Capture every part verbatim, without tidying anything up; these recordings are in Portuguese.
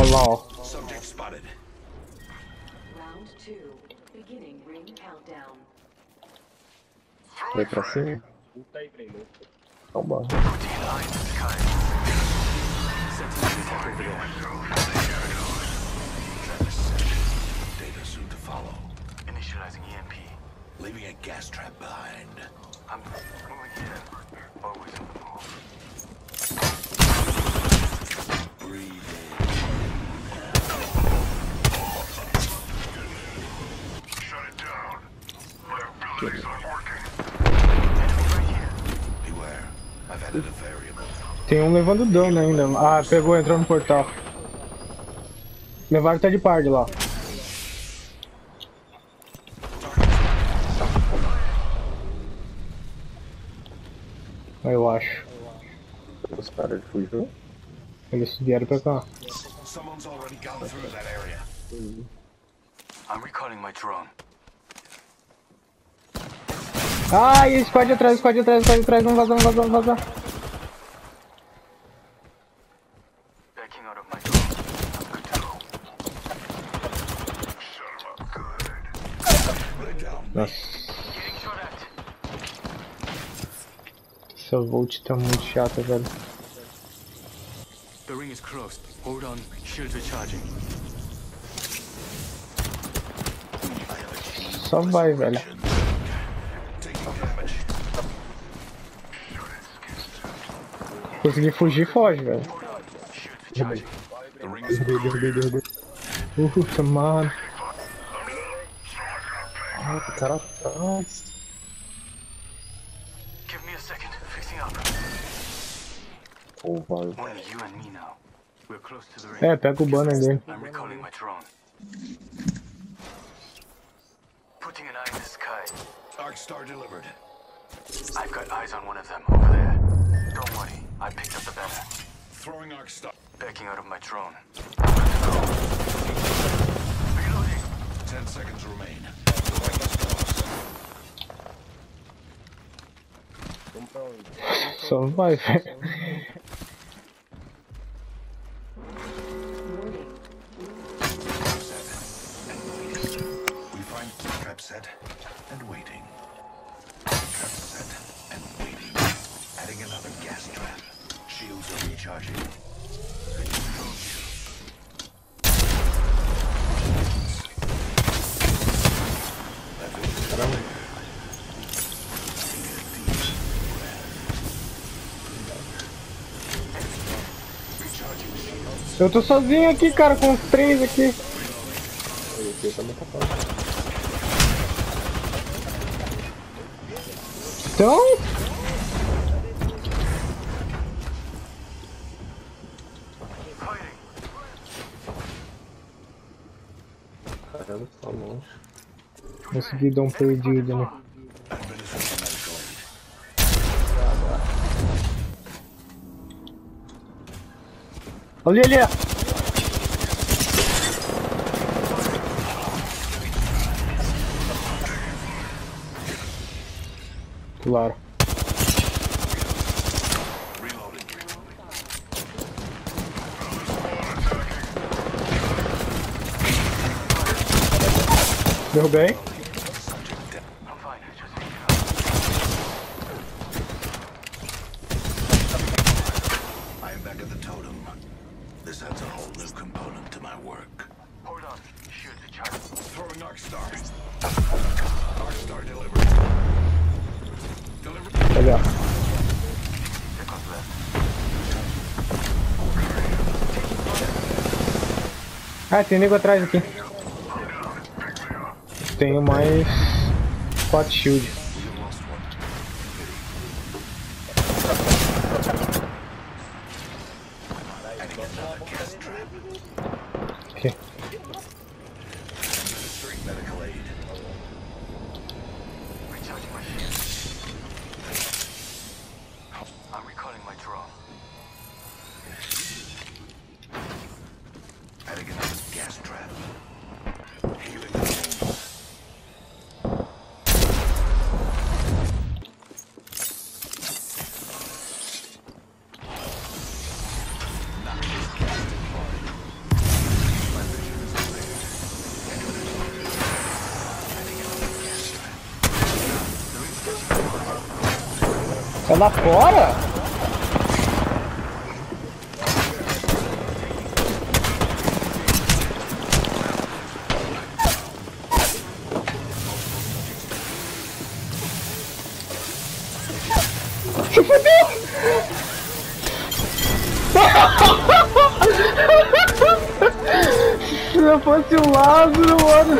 Olha lá, ó. Subject spotted. Round two. Beginning ring countdown. Vai pra cima? Calma. Data soon to follow. Initializing E M P. Leaving a gas trap behind. I'm moving here. Always on the move. Breathing. Shut it down. My abilities aren't working. Enemy right here. Beware. I've added a variable. Tem um levando dano ainda. Ah, pegou, entrou no portal. Levaram até de party lá. Eu acho. Os caras fugiram. Eles vieram pra cá. Someone's already gone through that area. I'm recalling my drone. Ai, squad atrás, squad atrás, squad atrás. Vamos vazar, vamos vazar, vamos vazar. Backing out of my drone. I'm good to go. Shut up, good. Lay down. Nossa, Getting shot at. essa Volt tá muito chata, velho. The ring is closed. Hold on. Shields recharging. Só vai, velho. Taking damage. Conseguir fugir, foge, velho. Shields recharging. The ring is Derrubei, derrubei, derrubei. Puta, mano. Ah, o cara atrás. Give me a second. Fixing up. Pô, vai. Only you and me now. We're close to the ring. É, pega o banner dele. I'm recalling my drone. Putting an eye in the sky. Arcstar delivered. I've got eyes on one of them over there. Don't worry, I picked up the banner. Throwing Arcstar. Backing out of my drone. Reloading. Ten seconds remain. The ring is close. Só vai, velho. We find trap set and waiting. Trap set and waiting. Adding another gas trap. Shields are recharging. Eu tô sozinho aqui, cara, com os três aqui. Esse também tá fácil. Então... Caramba, tá longe. Consegui dar um perdido, né? Ali, ali! Claro. Derrubei. I am back at the totem. This adds a whole new component to my work. Hold on. Shields recharging. Throwing Arcstar. Arcstar delivered. Delivered. Olha. Seconds left. Ah, tem nego atrás aqui. Tenho mais quatro shield. We have lost one. Adding another gas trap. Okay. Administering medical aid. Recharging my shield. I'm recalling my drone. Adding another gas trap. Healing the wounds. Not this gas deployed. Tá lá fora? Se fudeu! Se eu fosse o Lázaro, mano!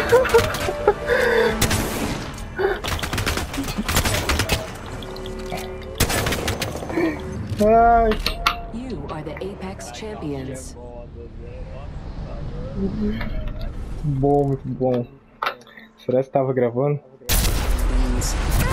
Ai. You are the Apex champions. Bom, muito bom. Será que estava gravando? Means